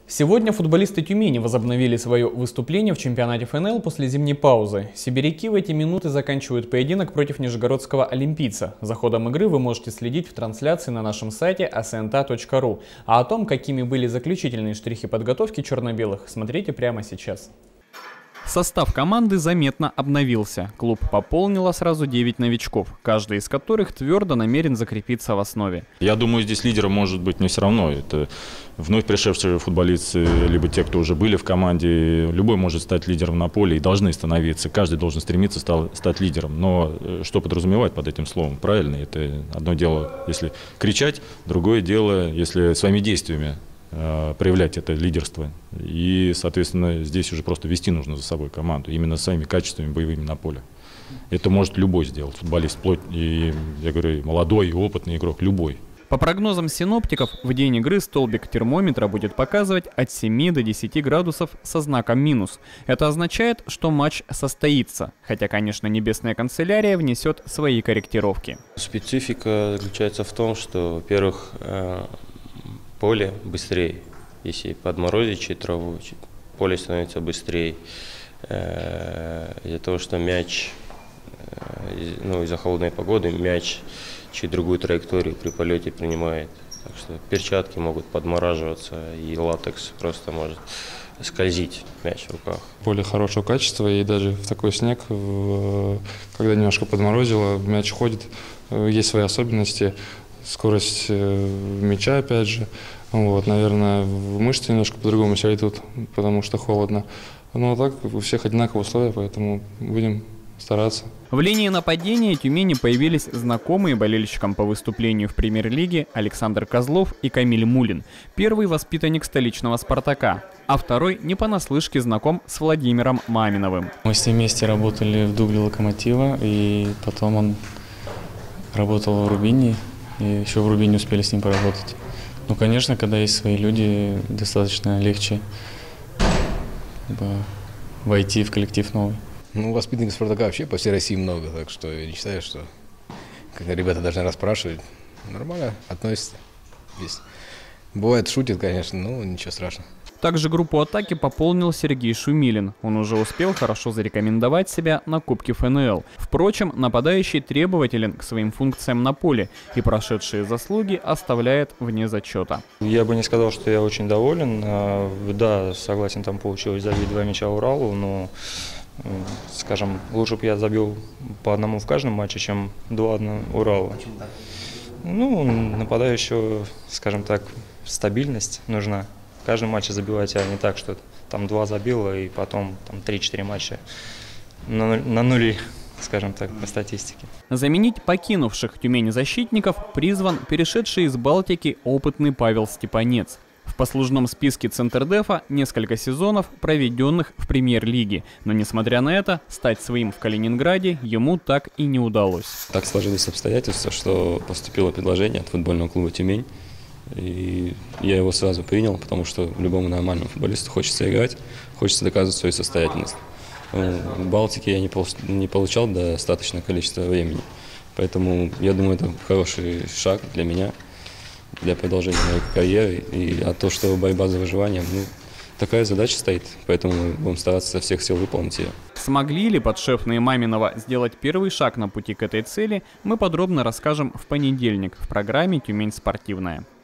Сегодня футболисты Тюмени возобновили свое выступление в чемпионате ФНЛ после зимней паузы. Сибиряки в эти минуты заканчивают поединок против нижегородского олимпийца. За ходом игры вы можете следить в трансляции на нашем сайте asenta.ru. А о том, какими были заключительные штрихи подготовки черно-белых, смотрите прямо сейчас. Состав команды заметно обновился. Клуб пополнило сразу 9 новичков, каждый из которых твердо намерен закрепиться в основе. Я думаю, здесь лидером может быть не все равно. Это вновь пришедшие футболисты, либо те, кто уже были в команде. Любой может стать лидером на поле и должны становиться. Каждый должен стремиться стать лидером. Но что подразумевать под этим словом? Правильно, это одно дело, если кричать, другое дело, если своими действиями проявлять это лидерство. И, соответственно, здесь уже просто вести нужно за собой команду, именно своими качествами боевыми на поле. Это может любой сделать, футболист, вплоть, и, я говорю, молодой и опытный игрок, любой. По прогнозам синоптиков, в день игры столбик термометра будет показывать от 7 до 10 градусов со знаком минус. Это означает, что матч состоится, хотя, конечно, небесная канцелярия внесет свои корректировки. Специфика заключается в том, что, во-первых, поле быстрее. Если подморозить чуть траву, поле становится быстрее. Из-за того, что мяч, из-за холодной погоды, мяч чуть другую траекторию при полете принимает. Так что перчатки могут подмораживаться, и латекс просто может скользить мяч в руках. Поле хорошего качества, и даже в такой снег, когда немножко подморозило, мяч ходит, есть свои особенности. Скорость мяча, опять же. Вот, наверное, мышцы немножко по-другому себя идут, потому что холодно. Но так у всех одинаковые условия, поэтому будем стараться. В линии нападения Тюмени появились знакомые болельщикам по выступлению в премьер-лиге Александр Козлов и Камиль Мулин. Первый воспитанник столичного «Спартака», а второй не понаслышке знаком с Владимиром Маминовым. Мы с ним вместе работали в дубле «Локомотива», и потом он работал в «Рубине». И еще в «Рубине» успели с ним поработать. Ну, конечно, когда есть свои люди, достаточно легче войти в коллектив новый. Ну, воспитанников «Спартака» вообще по всей России много, так что я не считаю, что когда ребята должны расспрашивать, нормально относятся. Здесь бывает, шутят, конечно, но ничего страшного. Также группу атаки пополнил Сергей Шумилин. Он уже успел хорошо зарекомендовать себя на Кубке ФНЛ. Впрочем, нападающий требователен к своим функциям на поле и прошедшие заслуги оставляет вне зачета. Я бы не сказал, что я очень доволен. Да, согласен, там получилось забить 2 мяча Уралу, но, скажем, лучше бы я забил по одному в каждом матче, чем 2 Уралу. Ну, нападающего, скажем так, стабильность нужна. В каждом матче забивать, а не так, что там 2 забило и потом там 3-4 матча на нули, скажем так, по статистике. Заменить покинувших Тюмень защитников призван перешедший из Балтики опытный Павел Степанец. В послужном списке Центрдефа несколько сезонов, проведенных в премьер-лиге. Но, несмотря на это, стать своим в Калининграде ему так и не удалось. Так сложились обстоятельства, что поступило предложение от футбольного клуба «Тюмень». И я его сразу принял, потому что любому нормальному футболисту хочется играть, хочется доказывать свою состоятельность. В Балтике я не получал достаточное количество времени, поэтому я думаю, это хороший шаг для меня, для продолжения моей карьеры. А то, что борьба за выживание, такая задача стоит, поэтому мы будем стараться со всех сил выполнить ее. Смогли ли подшефные Маминова сделать первый шаг на пути к этой цели, мы подробно расскажем в понедельник в программе «Тюмень спортивная».